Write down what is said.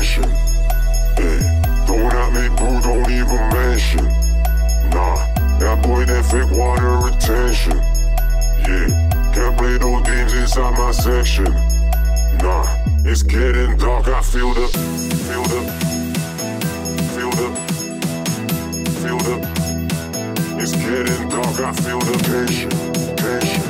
attention. Hey, don't at me, boo, don't even mention. Nah, that boy, that fake water retention. Yeah, can't play those games inside my section. Nah, it's getting dark, I feel the it's getting dark, I feel the tension.